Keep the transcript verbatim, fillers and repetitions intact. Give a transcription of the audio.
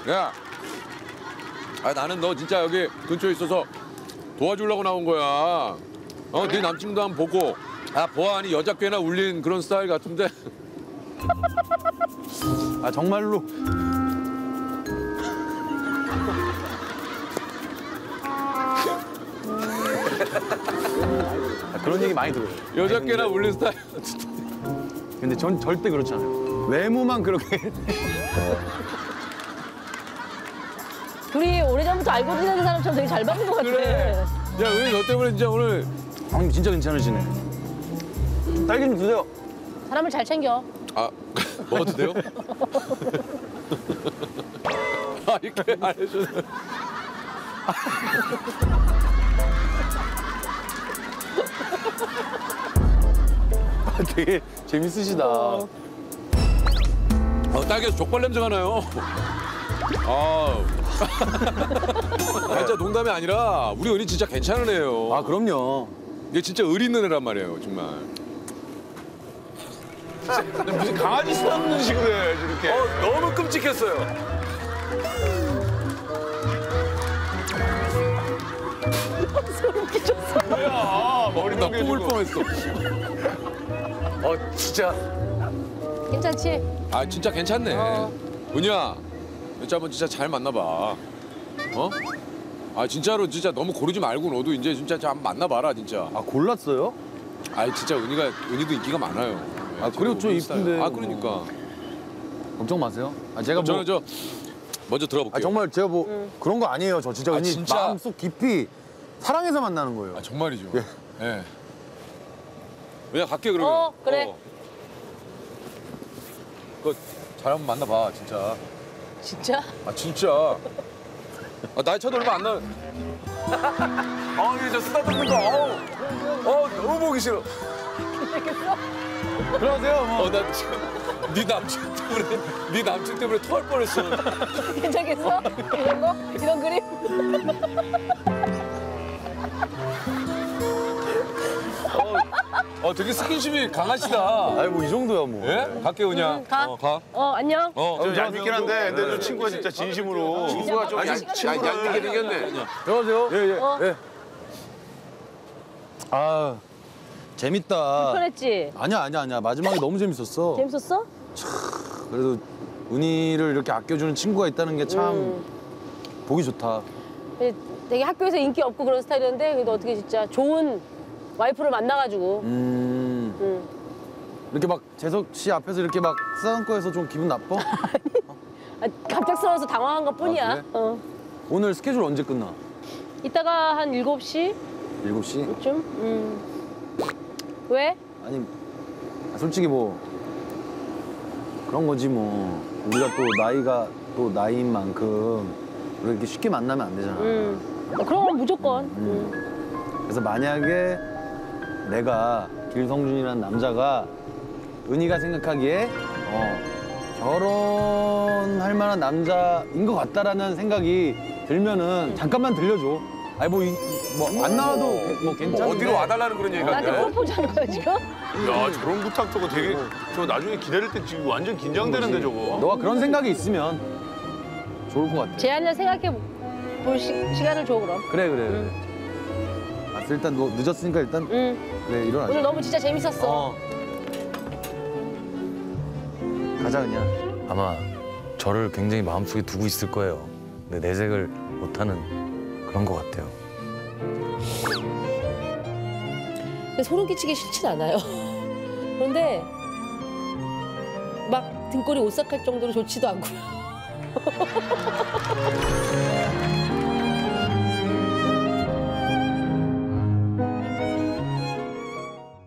야, 아 나는 너 진짜 여기 근처에 있어서 도와주려고 나온 거야. 어, 네 남친도 한번 보고. 아, 보아하니 여자 꽤나 울린 그런 스타일 같은데. 아 정말로. 아, 그런 얘기 많이 들어요. 여자 꽤나 울린 스타일. 근데 전 절대 그렇지 않아요. 외모만 그렇게. 둘이 오래전부터 알고 지내는 사람처럼 되게 잘 받는 것 같아. 그래. 야, 은희 너 때문에 진짜 오늘. 형님 진짜 괜찮으시네. 딸기 좀 드세요. 사람을 잘 챙겨. 아, 먹어도 돼요? 아, 이렇게 안 해주네. 아, 되게 재밌으시다. 어. 어, 딸기에서 족발 냄새가 나요. 아, 진짜 농담이 아니라 우리 은희 진짜 괜찮은 애예요. 아 그럼요. 이게 진짜 을 있는 애란 말이에요, 정말. 무슨 강아지 쓰는 식으로 해, 저렇게. 어, 너무 끔찍했어요. 소름 끼쳤어. 뭐야, 머리 나 뽑을 뻔했어. 어, 진짜. 괜찮지? 아, 진짜 괜찮네. 어. 은희야, 진짜 한번 진짜 잘 만나봐. 어? 아, 진짜로 진짜 너무 고르지 말고 너도 이제 진짜 한번 만나봐라, 진짜. 아 골랐어요? 아, 진짜 은희가, 은희도 인기가 많아요. 아, 그래요? 저 이쁜데. 아, 그러니까. 걱정 마세요. 아 제가 뭐. 저는 저 먼저 들어볼게요. 아 정말 제가 뭐 응. 그런 거 아니에요. 저 진짜 아, 은희 진짜? 마음속 깊이 사랑해서 만나는 거예요. 아, 정말이죠. 예. 예. 은희야, 갈게 그러면. 어, 그래. 그거 잘 한번 만나봐, 진짜. 진짜? 아, 진짜. 아, 나이 차도 얼마 안 나. 아, 이제 저 쓰다듬는 거, 어우. 어, 너무 보기 싫어. 그러세요 뭐. 어, 나 지금 네 남친 때문에, 네 남친 때문에 토할 뻔했어. 괜찮겠어? 이런 거? 이런 그림? 어, 되게 스킨십이 강하시다. 아니 뭐 이 정도야 뭐. 예? 갈게, 은희야. 응, 가. 어, 가. 어, 안녕. 어, 좀 얄밉긴 한데, 근데 좀 친구가 진짜 진심으로. 친구가 좀 얄- 얄- 얄밉게 생겼네. 들어가세요. 예 예. 어. 예. 아 재밌다. 편했지? 아니야 아니야 아니야. 마지막에 너무 재밌었어. 재밌었어? 그래도 은희를 이렇게 아껴주는 친구가 있다는 게 참 음. 보기 좋다. 근데 되게 학교에서 인기 없고 그런 스타일이었는데 그래도 어떻게 진짜 좋은 와이프를 만나가지고 음. 응. 이렇게 막 재석 씨 앞에서 이렇게 막 쓰다듬고 해서 좀 기분 나빠? 아, 갑작스러워서 당황한 것 뿐이야. 아, 그래? 어. 오늘 스케줄 언제 끝나? 이따가 한 일곱 시쯤? 일곱 시? 음. 왜? 아니 솔직히 뭐 그런 거지 뭐. 우리가 또 나이가 또 나이인 만큼 우리 이렇게 쉽게 만나면 안 되잖아. 음. 그럼 무조건. 음. 음. 그래서 만약에 내가 길성준이라는 남자가 은희가 생각하기에 어, 결혼할 만한 남자인 것 같다라는 생각이 들면은 잠깐만 들려줘. 아니 뭐 뭐 안 나와도 뭐 괜찮은데. 어디로 와달라는 그런 얘기가 나한테 있네. 프로포즈 하는 거야 지금? 야, 저런 부탁 저거 되게, 저 나중에 기다릴 때 지금 완전 긴장되는데, 저거. 너가 그런 생각이 있으면 좋을 것 같아. 제안을 생각해 볼 시, 시간을 줘 그럼. 그래 그래. 그래. 알았어 일단 너 늦었으니까 일단 응. 그래 일어나자. 오늘 너무 진짜 재밌었어. 어. 가자 그냥. 아마 저를 굉장히 마음속에 두고 있을 거예요. 근데 내색을 못하는 그런 것 같아요. 근데 소름 끼치기 싫진 않아요. 그런데 막 등골이 오싹할 정도로 좋지도 않고요.